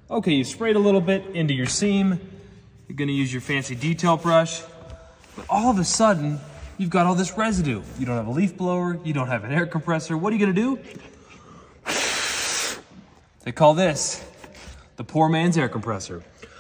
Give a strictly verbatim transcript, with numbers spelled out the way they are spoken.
Okay, you sprayed a little bit into your seam. You're gonna use your fancy detail brush, but all of a sudden, you've got all this residue. You don't have a leaf blower, you don't have an air compressor. What are you gonna do? They call this the poor man's air compressor.